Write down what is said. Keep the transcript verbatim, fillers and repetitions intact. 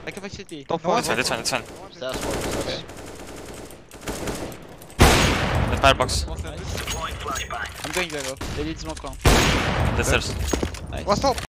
I can fix city. Top No four. one. It's fine, it's fine, it's fine. Stairs one. Okay. The firebox. I'm going there, bro. They need smoke on. The stairs. Nice. What's top?